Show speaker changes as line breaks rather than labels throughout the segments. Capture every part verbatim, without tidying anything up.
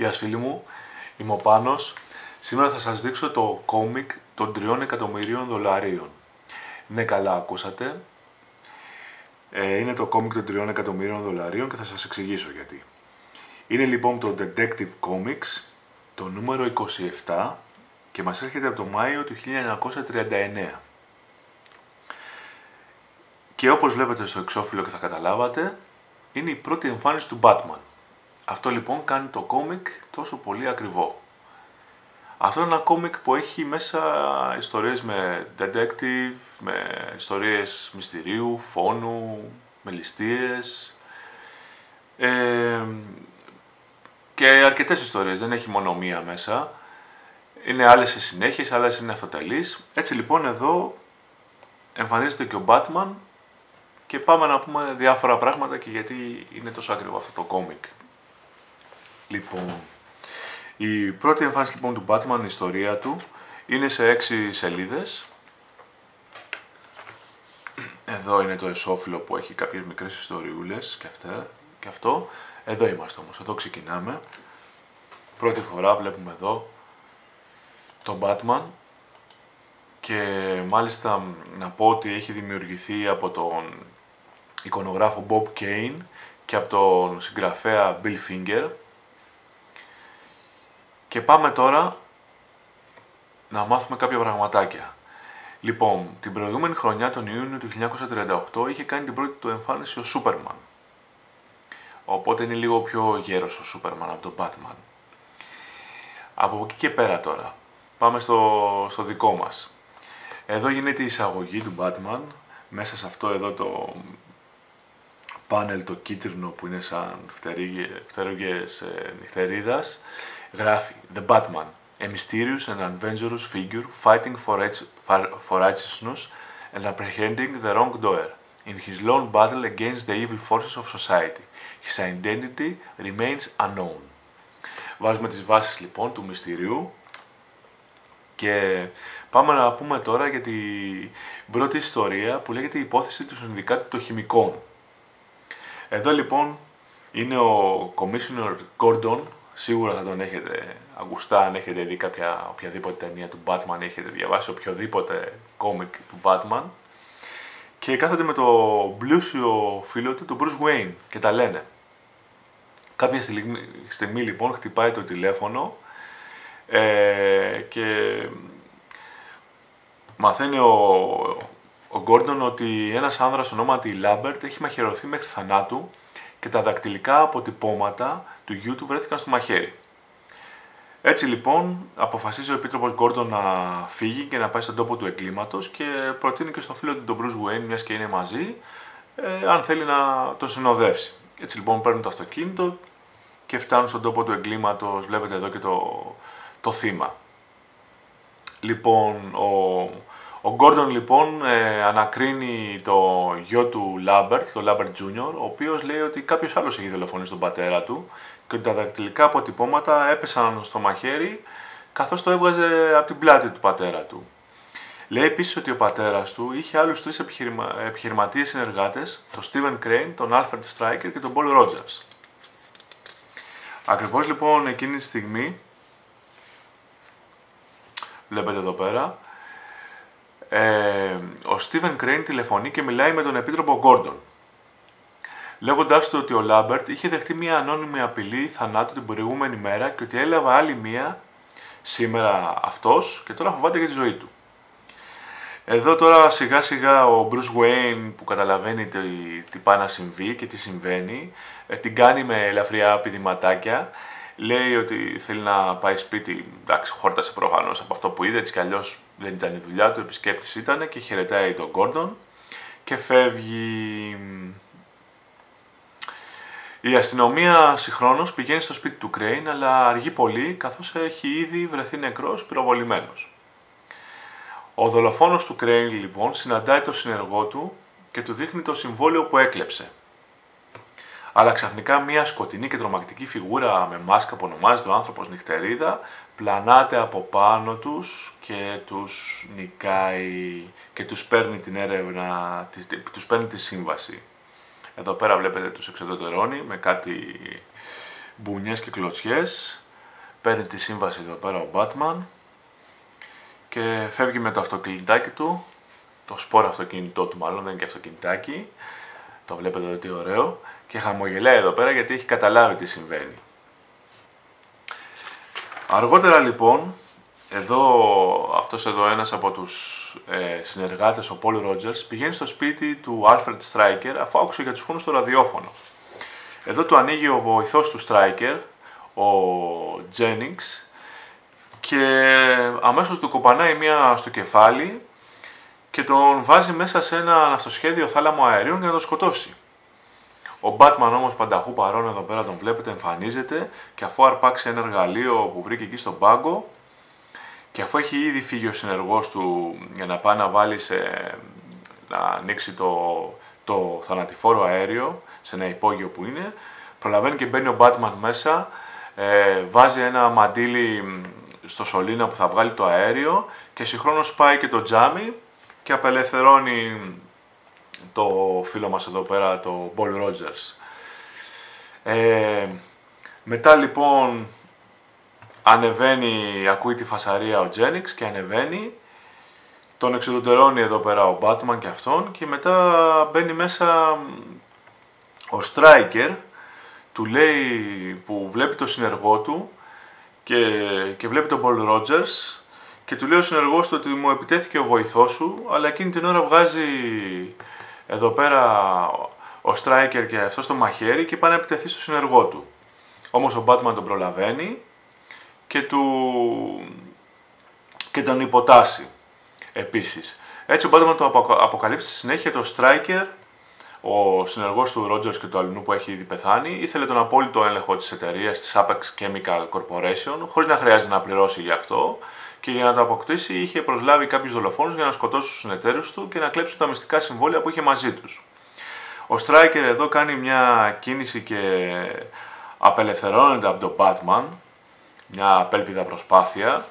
Γεια σας φίλοι μου, είμαι ο Πάνος. Σήμερα θα σας δείξω το κόμικ των τριών εκατομμυρίων δολαρίων. Ναι, καλά ακούσατε. Ε, είναι το κόμικ των τριών εκατομμυρίων δολαρίων και θα σας εξηγήσω γιατί. Είναι λοιπόν το Detective Comics, το νούμερο είκοσι επτά και μας έρχεται από το Μάιο του χίλια εννιακόσια τριάντα εννέα. Και όπως βλέπετε στο εξώφυλλο και θα καταλάβατε, είναι η πρώτη εμφάνιση του Batman. Αυτό λοιπόν κάνει το κόμικ τόσο πολύ ακριβό. Αυτό είναι ένα κόμικ που έχει μέσα ιστορίες με detective, με ιστορίες μυστηρίου, φόνου, με ληστείες ε, και αρκετές ιστορίες, δεν έχει μόνο μία μέσα. Είναι άλλες σε συνέχειες, άλλες είναι αυτοτελείς. Έτσι λοιπόν εδώ εμφανίζεται και ο Batman και πάμε να πούμε διάφορα πράγματα και γιατί είναι τόσο ακριβό αυτό το κόμικ. Λοιπόν, η πρώτη εμφάνιση λοιπόν του Batman, η ιστορία του, είναι σε έξι σελίδες. Εδώ είναι το εσώφυλλο που έχει κάποιες μικρές ιστοριούλες και, αυτά, και αυτό. Εδώ είμαστε όμως, εδώ ξεκινάμε. Πρώτη φορά βλέπουμε εδώ τον Batman και μάλιστα να πω ότι έχει δημιουργηθεί από τον εικονογράφο Bob Kane και από τον συγγραφέα Bill Finger. Και πάμε τώρα να μάθουμε κάποια πραγματάκια. Λοιπόν, την προηγούμενη χρονιά, τον Ιούνιο του χίλια εννιακόσια τριάντα οκτώ, είχε κάνει την πρώτη του εμφάνιση ο Σούπερμαν. Οπότε είναι λίγο πιο γέρος ο Σούπερμαν από τον Batman. Από εκεί και πέρα τώρα, πάμε στο, στο δικό μας. Εδώ γίνεται η εισαγωγή του Batman, μέσα σε αυτό εδώ το πάνελ το κίτρινο που είναι σαν φτερούγες νυχτερίδας. Γράφει The Batman, a mysterious and adventurous figure fighting for, for righteousness and apprehending the wrongdoer in his lone battle against the evil forces of society. His identity remains unknown. Βάζουμε τις βάσεις λοιπόν του μυστηρίου και πάμε να πούμε τώρα για την πρώτη ιστορία που λέγεται η υπόθεση του συνδικάτου των χημικών. Εδώ λοιπόν είναι ο Commissioner Gordon. Σίγουρα θα τον έχετε ακουστά αν έχετε δει κάποια, οποιαδήποτε ταινία του Batman ή έχετε διαβάσει οποιοδήποτε κόμικ του Batman. Και κάθεται με το πλούσιο φίλο του, τον Bruce Wayne, και τα λένε. Κάποια στιγμή, στιγμή λοιπόν χτυπάει το τηλέφωνο ε, και μαθαίνει ο, ο Gordon ότι ένας άνδρας ονόματι Lambert έχει μαχαιρωθεί μέχρι θανάτου και τα δακτυλικά αποτυπώματα του γιού του βρέθηκαν στο μαχαίρι. Έτσι λοιπόν αποφασίζει ο Επίτροπος Gordon να φύγει και να πάει στον τόπο του εγκλήματος και προτείνει και στο φίλο του τον Bruce Wayne, μιας και είναι μαζί, ε, αν θέλει να τον συνοδεύσει. Έτσι λοιπόν παίρνουν το αυτοκίνητο και φτάνουν στον τόπο του εγκλήματος, βλέπετε εδώ και το, το θύμα. Λοιπόν, ο, ο Gordon λοιπόν ε, ανακρίνει το γιο του Lambert, το Lambert Junior, ο οποίος λέει ότι κάποιος άλλος έχει δολοφονήσει τον πατέρα του και ότι τα δακτυλικά αποτυπώματα έπεσαν στο μαχαίρι καθώς το έβγαζε από την πλάτη του πατέρα του. Λέει επίσης ότι ο πατέρας του είχε άλλους τρεις επιχειρημα... επιχειρηματίες συνεργάτες, τον Steven Crane, τον Alfred Stryker και τον Paul Rogers. Ακριβώς λοιπόν εκείνη τη στιγμή, βλέπετε εδώ πέρα, ε, ο Steven Crane τηλεφωνεί και μιλάει με τον Επίτροπο Gordon, λέγοντάς του ότι ο Lambert είχε δεχτεί μια ανώνυμη απειλή θανάτου την προηγούμενη μέρα και ότι έλαβε άλλη μία σήμερα αυτός και τώρα φοβάται για τη ζωή του. Εδώ τώρα σιγά σιγά ο Bruce Wayne που καταλαβαίνει τι, τι πάει να συμβεί και τι συμβαίνει, την κάνει με ελαφριά πηδηματάκια, λέει ότι θέλει να πάει σπίτι, εντάξει χόρτασε προφανώς από αυτό που είδε, έτσι κι αλλιώς δεν ήταν η δουλειά του, επισκέπτης ήταν και χαιρετάει τον Gordon και φεύγει. Η αστυνομία συγχρόνως πηγαίνει στο σπίτι του Crane, αλλά αργεί πολύ καθώς έχει ήδη βρεθεί νεκρός πυροβολημένος. Ο δολοφόνος του Crane λοιπόν συναντάει τον συνεργό του και του δείχνει το συμβόλαιο που έκλεψε. Αλλά ξαφνικά μια σκοτεινή και τρομακτική φιγούρα με μάσκα που ονομάζεται ο άνθρωπος Νυχτερίδα πλανάται από πάνω τους και τους νικάει και τους παίρνει την έρευνα, τους παίρνει τη σύμβαση. Εδώ πέρα βλέπετε τους εξοδετερώνει με κάτι μπουνιές και κλωτσιές παίρνει τη σύμβαση εδώ πέρα ο Batman και φεύγει με το αυτοκινητάκι του, το σπόρο αυτοκίνητό του μάλλον, δεν είναι και αυτοκινητάκι, το βλέπετε εδώ τι ωραίο, και χαμογελάει εδώ πέρα γιατί έχει καταλάβει τι συμβαίνει. Αργότερα λοιπόν, εδώ αυτός εδώ ένας από τους ε, συνεργάτες, ο Paul Rogers, πηγαίνει στο σπίτι του Alfred Stryker αφού άκουσε για τους φόνους στο ραδιόφωνο. Εδώ του ανοίγει ο βοηθός του Stryker, ο Jennings, και αμέσως του κοπανάει μία στο κεφάλι και τον βάζει μέσα σε ένα αυτοσχέδιο θάλαμο αερίων για να τον σκοτώσει. Ο Batman όμως πανταχού παρόν εδώ πέρα τον βλέπετε εμφανίζεται και αφού αρπάξει ένα εργαλείο που βρήκε εκεί στον πάγκο και αφού έχει ήδη φύγει ο συνεργός του για να πάει να βάλει σε, να ανοίξει το, το θανατηφόρο αέριο σε ένα υπόγειο που είναι, προλαβαίνει και μπαίνει ο Batman μέσα, ε, βάζει ένα μαντίλι στο σωλήνα που θα βγάλει το αέριο και συγχρόνως πάει και το τζάμι και απελευθερώνει το φίλο μας εδώ πέρα, το Paul Rogers. Ε, μετά λοιπόν ανεβαίνει, ακούει τη φασαρία ο Jennings και ανεβαίνει, τον εξουδετερώνει εδώ πέρα ο Batman και αυτόν και μετά μπαίνει μέσα ο Stryker, του λέει, που βλέπει το συνεργό του και, και βλέπει τον Paul Rogers και του λέει ο συνεργός του ότι μου επιτέθηκε ο βοηθός σου, αλλά εκείνη την ώρα βγάζει εδώ πέρα ο Stryker και αυτό το μαχαίρι και πάει να επιτεθεί στο συνεργό του. Όμως ο Batman τον προλαβαίνει και, του... και τον υποτάσσει επίσης. Έτσι ο Batman το αποκαλύψει στη συνέχεια το Stryker, ο συνεργός του Rogers και του αλληνού που έχει ήδη πεθάνει, ήθελε τον απόλυτο έλεγχο της εταιρείας, της Apex Chemical Corporation, χωρίς να χρειάζεται να πληρώσει γι' αυτό, και για να το αποκτήσει είχε προσλάβει κάποιους δολοφόνους για να σκοτώσουν τους συνεταίρους του και να κλέψουν τα μυστικά συμβόλαια που είχε μαζί τους. Ο Stryker εδώ κάνει μια κίνηση και απελευθερώνεται από τον Batman, μια απέλπιδα προσπάθεια.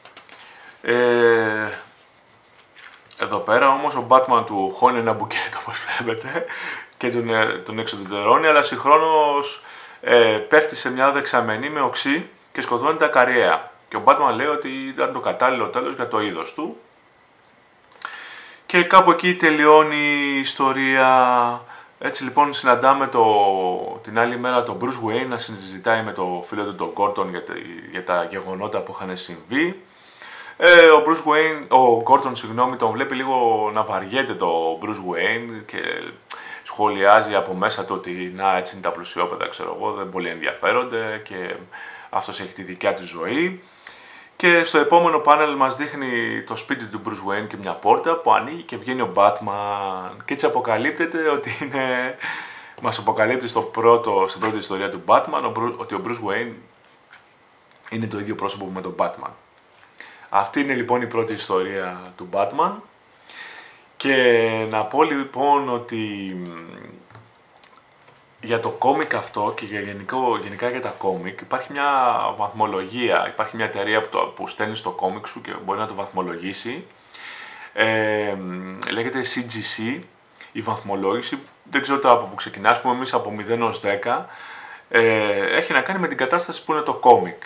Ε, εδώ πέρα όμως ο Batman του χώνει ένα μπουκέτο όπως βλέπετε και τον, τον εξουδετερώνει, αλλά συγχρόνως ε, πέφτει σε μια δεξαμενή με οξύ και σκοτώνει τα καριέα. Και ο Batman λέει ότι ήταν το κατάλληλο τέλος για το είδος του. Και κάπου εκεί τελειώνει η ιστορία. Έτσι λοιπόν συναντάμε το, την άλλη μέρα τον Bruce Wayne να συζητάει με το φίλο του τον Gordon για, για τα γεγονότα που είχαν συμβεί. Ε, ο Bruce Wayne, ο Gordon συγγνώμη, τον βλέπει λίγο να βαριέται το Bruce Wayne και σχολιάζει από μέσα του ότι να, έτσι είναι τα πλουσιόπαιδα, ξέρω εγώ, δεν πολύ ενδιαφέρονται και αυτός έχει τη δικιά του ζωή. Και στο επόμενο πάνελ μας δείχνει το σπίτι του Bruce Wayne και μια πόρτα που ανοίγει και βγαίνει ο Batman. Και έτσι αποκαλύπτεται ότι είναι... μας αποκαλύπτει στο πρώτο, στην πρώτη ιστορία του Batman ότι ο Bruce Wayne είναι το ίδιο πρόσωπο με τον Batman. Αυτή είναι λοιπόν η πρώτη ιστορία του Batman. Και να πω λοιπόν ότι για το κόμικ αυτό και για γενικό, γενικά για τα κόμικ υπάρχει μια βαθμολογία, υπάρχει μια εταιρεία που, το, που στέλνει στο κόμικ σου και μπορεί να το βαθμολογήσει. Ε, λέγεται σι τζι σι, η βαθμολόγηση, δεν ξέρω τώρα από που ξεκινά, ας πούμε εμείς από μηδέν έως δέκα, ε, έχει να κάνει με την κατάσταση που είναι το κόμικ.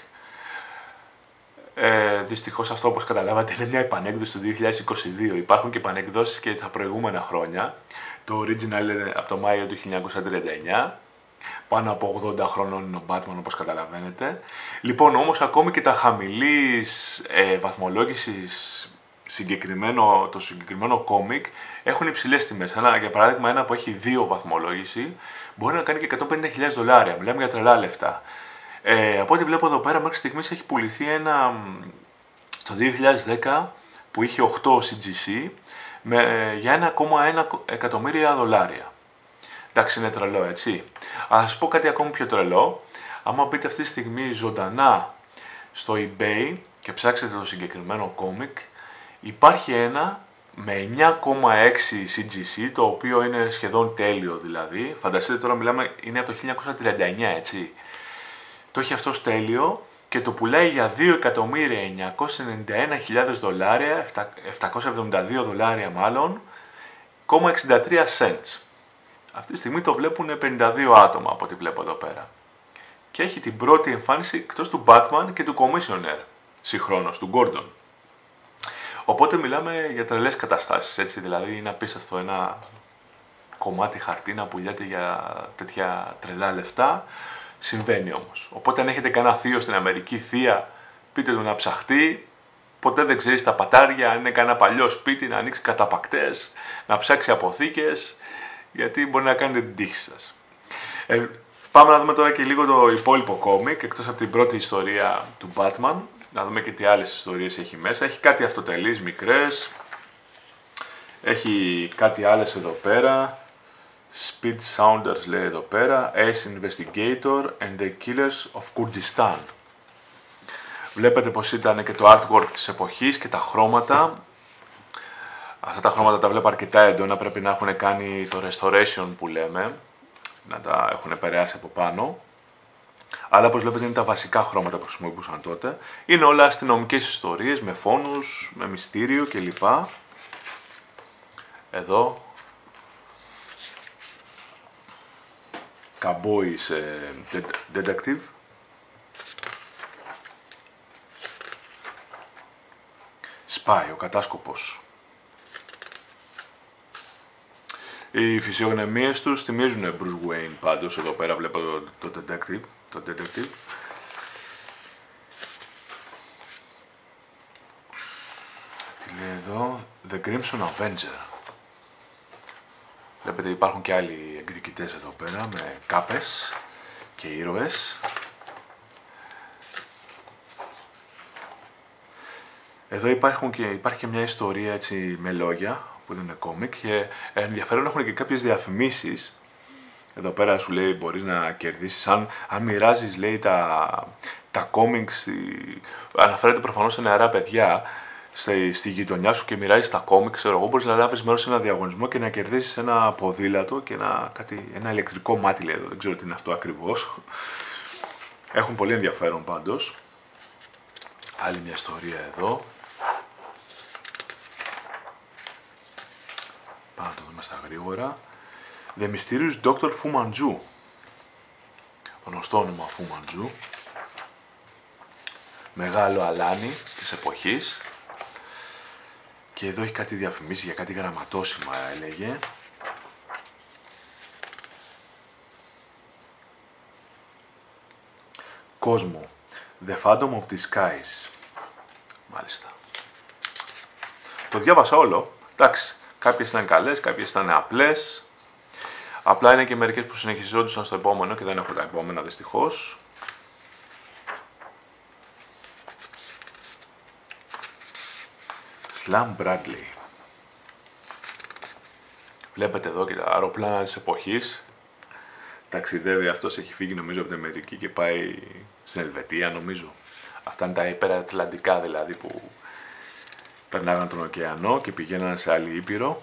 Ε, δυστυχώς αυτό, όπως καταλάβατε, είναι μια επανέκδοση του δύο χιλιάδες είκοσι δύο. Υπάρχουν και επανεκδόσεις και τα προηγούμενα χρόνια. Το original είναι από το Μάιο του χίλια εννιακόσια τριάντα εννιά. Πάνω από ογδόντα χρονών είναι ο Batman, όπως καταλαβαίνετε. Λοιπόν, όμως ακόμη και τα χαμηλής ε, βαθμολόγησης συγκεκριμένο, το συγκεκριμένο κόμικ έχουν υψηλές τιμές. Ένα, για παράδειγμα, ένα που έχει δύο βαθμολόγηση μπορεί να κάνει και εκατόν πενήντα χιλιάδες δολάρια. Μιλάμε για τρελά λεφτά. Ε, από ό,τι βλέπω εδώ πέρα, μέχρι στιγμής έχει πουληθεί ένα το δύο χιλιάδες δέκα που είχε οκτώ σι τζι σι με, για ένα κόμμα ένα εκατομμύρια δολάρια. Εντάξει, είναι τρελό, έτσι. Αλλά θα σας πω κάτι ακόμη πιο τρελό. Άμα μπείτε αυτή τη στιγμή ζωντανά στο eBay και ψάξετε το συγκεκριμένο κόμικ, υπάρχει ένα με εννιά κόμμα έξι σι τζι σι, το οποίο είναι σχεδόν τέλειο δηλαδή. Φανταστείτε τώρα, μιλάμε, είναι από το χίλια εννιακόσια τριάντα εννιά, έτσι. Το έχει αυτό τέλειο και το πουλάει για δύο εκατομμύρια εννιακόσιες ενενήντα ένα χιλιάδες δολάρια, επτακόσια εβδομήντα δύο δολάρια μάλλον, κόμμα εξήντα τρία cents. Αυτή τη στιγμή το βλέπουν πενήντα δύο άτομα από ό,τι βλέπω εδώ πέρα. και έχει την πρώτη εμφάνιση εκτός του Batman και του Commissioner, συγχρόνως, του Gordon. Οπότε μιλάμε για τρελές καταστάσεις, έτσι, δηλαδή είναι απίστευτο ένα κομμάτι χαρτί να πουλιάται για τέτοια τρελά λεφτά. Συμβαίνει όμως. Οπότε αν έχετε κανένα θείο στην Αμερική, θεία, πείτε του να ψαχτεί. Ποτέ δεν ξέρεις τα πατάρια, αν είναι κανένα παλιό σπίτι, να ανοίξει καταπακτές, να ψάξει αποθήκες, γιατί μπορεί να κάνετε την τύχη σας. Ε, πάμε να δούμε τώρα και λίγο το υπόλοιπο κόμικ, εκτός από την πρώτη ιστορία του Batman. Να δούμε και τι άλλες ιστορίες έχει μέσα. Έχει κάτι αυτοτελείς, μικρές. Έχει κάτι άλλες εδώ πέρα. Speed Sounders λέει εδώ πέρα. Ace Investigator and the Killers of Kurdistan. Βλέπετε πως ήταν και το artwork της εποχής και τα χρώματα. Αυτά τα χρώματα τα βλέπω αρκετά έντονα, πρέπει να έχουν κάνει το restoration που λέμε. Να τα έχουν επηρεάσει από πάνω. Αλλά όπως βλέπετε είναι τα βασικά χρώματα που χρησιμοποιούσαν τότε. Είναι όλα αστυνομικές ιστορίες με φόνους, με μυστήριο κλπ. Εδώ. Cowboys ε, Detective. Spy, ο κατάσκοπος. Οι φυσιογνωμίες τους θυμίζουν Bruce Wayne πάντως, εδώ πέρα βλέπω το, το detective. Το detective. Τι λέει εδώ, The Crimson Avenger. Βλέπετε υπάρχουν και άλλοι εκδικητές εδώ πέρα με κάπες και ήρωες. Εδώ υπάρχουν και, υπάρχει και μια ιστορία έτσι με λόγια που δεν είναι κόμικ και ενδιαφέρον έχουν και κάποιες διαφημίσεις. Εδώ πέρα σου λέει μπορείς να κερδίσεις, αν, αν μοιράζεις λέει τα, τα κόμικς, αναφέρεται προφανώς σε νεαρά παιδιά, στη, στη γειτονιά σου και μοιράζεις τα κόμικ, ξέρω εγώ, μπορείς να λάβεις μέρος σε ένα διαγωνισμό και να κερδίσεις ένα ποδήλατο και ένα, κάτι, ένα ηλεκτρικό μάτι λέει εδώ, δεν ξέρω τι είναι αυτό ακριβώς. Έχουν πολύ ενδιαφέρον πάντως. Άλλη μια ιστορία εδώ. Πάμε να το δούμε στα γρήγορα. The Mysterious Doctor Fu Manchu. Γνωστό όνομα Fu Manchu. Μεγάλο αλάνι της εποχής. Και εδώ έχει κάτι διαφημίσει για κάτι γραμματόσημα έλεγε. Κόσμο. The Phantom of Disguise. Μάλιστα. Το διάβασα όλο. Εντάξει. Κάποιες ήταν καλές, κάποιες ήταν απλές. Απλά είναι και μερικές που συνεχιζόντουσαν στο επόμενο και δεν έχω τα επόμενα δυστυχώς. Slam Bradley. Βλέπετε εδώ και τα αεροπλάνα της εποχής. Ταξιδεύει αυτός, έχει φύγει νομίζω από την Αμερική και πάει στην Ελβετία νομίζω. Αυτά είναι τα υπερατλαντικά δηλαδή που περνάγαν τον ωκεανό και πηγαίναν σε άλλη ήπειρο.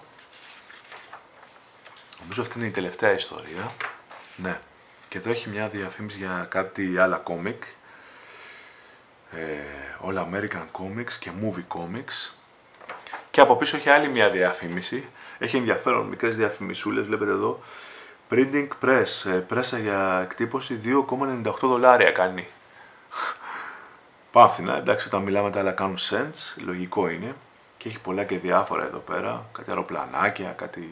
Νομίζω αυτή είναι η τελευταία ιστορία. Ναι. Και εδώ έχει μια διαφήμιση για κάτι άλλα κόμικ. Ε, All American Comics και Movie Comics. Και από πίσω έχει άλλη μια διαφήμιση. Έχει ενδιαφέρον, μικρές διαφημισούλες, βλέπετε εδώ. Printing Press, πρέσα για εκτύπωση δύο κόμμα ενενήντα οκτώ δολάρια κάνει. Πάμε φθηνά, εντάξει, όταν μιλάμε τα άλλα κάνουν cents, λογικό είναι. Και έχει πολλά και διάφορα εδώ πέρα, κάτι αεροπλανάκια, κάτι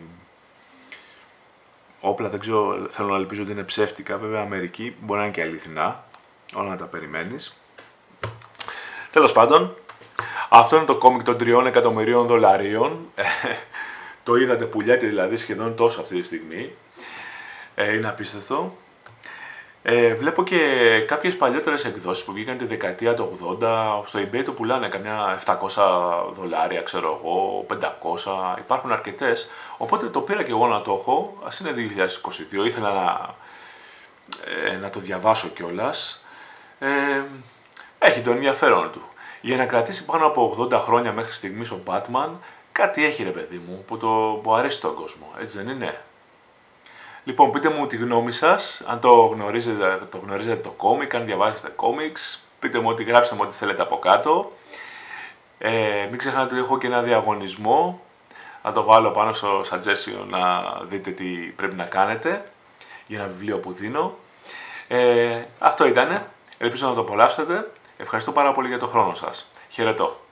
όπλα, δεν ξέρω, θέλω να ελπίζω ότι είναι ψεύτικα, βέβαια Αμερική μπορεί να είναι και αληθινά, όλα να τα περιμένεις. Τέλος πάντων, αυτό είναι το κόμικ των τριών εκατομμυρίων δολαρίων, το είδατε πουλιάται δηλαδή σχεδόν τόσο αυτή τη στιγμή, ε, είναι απίστευτο. Ε, βλέπω και κάποιες παλιότερες εκδόσεις που βγήκαν τη δεκαετία του ογδόντα, στο eBay το πουλάνε καμιά επτακόσια δολάρια, ξέρω εγώ, πεντακόσια, υπάρχουν αρκετές, οπότε το πήρα και εγώ να το έχω, ας είναι δύο χιλιάδες είκοσι δύο, ήθελα να, ε, να το διαβάσω κιόλας, ε, έχει το ενδιαφέρον του. Για να κρατήσει πάνω από ογδόντα χρόνια μέχρι στιγμής ο Batman, κάτι έχει ρε παιδί μου που, το, που αρέσει τον κόσμο, έτσι δεν είναι? Λοιπόν, πείτε μου τη γνώμη σας, αν το γνωρίζετε το, γνωρίζετε το κόμικ, αν διαβάζετε κόμικς, πείτε μου ότι γράψτε μου ό,τι θέλετε από κάτω. Ε, μην ξεχνάτε ότι έχω και ένα διαγωνισμό, θα το βάλω πάνω στο suggestion να δείτε τι πρέπει να κάνετε για ένα βιβλίο που δίνω. Ε, αυτό ήτανε. Ελπίζω να το απολαύσετε. Ευχαριστώ πάρα πολύ για τον χρόνο σας. Χαιρετώ.